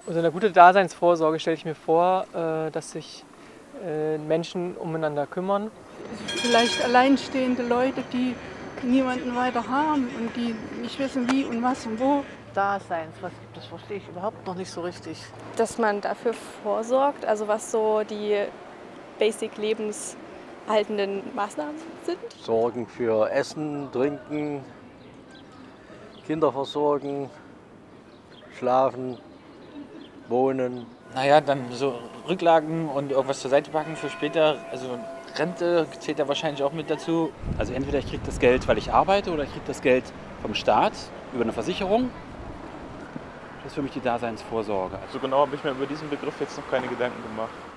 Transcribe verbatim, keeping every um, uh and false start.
Also eine gute Daseinsvorsorge stelle ich mir vor, äh, dass sich äh, Menschen umeinander kümmern. Vielleicht alleinstehende Leute, die niemanden weiter haben und die nicht wissen, wie und was und wo. Daseins, was gibt es, verstehe ich überhaupt noch nicht so richtig. Dass man dafür vorsorgt, also was so die basic lebenserhaltenden Maßnahmen sind. Sorgen für Essen, Trinken, Kinder versorgen, schlafen, wohnen. Naja, dann so Rücklagen und irgendwas zur Seite packen für später. Also Rente zählt ja wahrscheinlich auch mit dazu. Also entweder ich kriege das Geld, weil ich arbeite, oder ich kriege das Geld vom Staat über eine Versicherung. Das ist für mich die Daseinsvorsorge. So genau habe ich mir über diesen Begriff jetzt noch keine Gedanken gemacht.